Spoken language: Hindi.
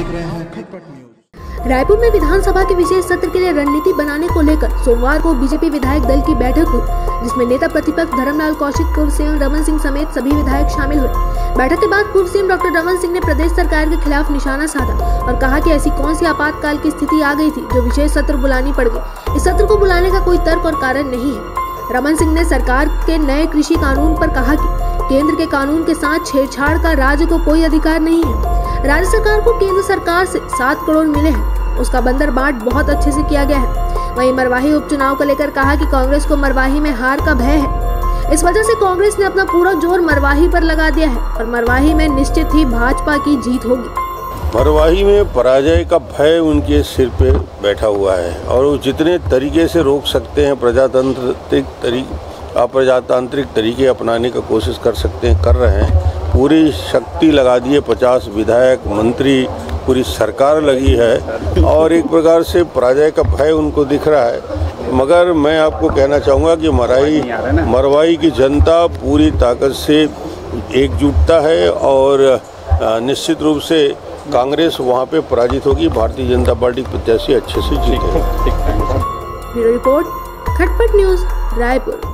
देख रहे हैं खटपट न्यूज। रायपुर में विधानसभा के विशेष सत्र के लिए रणनीति बनाने को लेकर सोमवार को बीजेपी विधायक दल की बैठक हुई, जिसमें नेता प्रतिपक्ष धर्मलाल कौशिक, पूर्व सीएम रमन सिंह समेत सभी विधायक शामिल हुए। बैठक के बाद पूर्व सीएम डॉक्टर रमन सिंह ने प्रदेश सरकार के खिलाफ निशाना साधा और कहा कि ऐसी कौन सी आपातकाल की स्थिति आ गई थी जो विशेष सत्र बुलानी पड़ गई। इस सत्र को बुलाने का कोई तर्क और कारण नहीं है। रमन सिंह ने सरकार के नए कृषि कानून पर कहा कि केंद्र के कानून के साथ छेड़छाड़ का राज्य को कोई अधिकार नहीं है। राज्य सरकार को केंद्र सरकार से 7 करोड़ मिले हैं, उसका बंदर बांट बहुत अच्छे से किया गया है। वहीं मरवाही उपचुनाव को लेकर कहा कि कांग्रेस को मरवाही में हार का भय है, इस वजह से कांग्रेस ने अपना पूरा जोर मरवाही पर लगा दिया है और मरवाही में निश्चित ही भाजपा की जीत होगी। मरवाही में पराजय का भय उनके सिर पे बैठा हुआ है और वो जितने तरीके से रोक सकते हैं, अप्रजातांत्रिक तरीके अपनाने का कोशिश कर सकते हैं, कर रहे हैं। पूरी शक्ति लगा दी है, 50 विधायक, मंत्री, पूरी सरकार लगी है और एक प्रकार से पराजय का भय उनको दिख रहा है। मगर मैं आपको कहना चाहूँगा कि मरवाही की जनता पूरी ताकत से एकजुटता है और निश्चित रूप से कांग्रेस वहाँ पे पराजित होगी, भारतीय जनता पार्टी प्रत्याशी अच्छे से जीतेगा। Bureau report, Khatpat news, Raipur.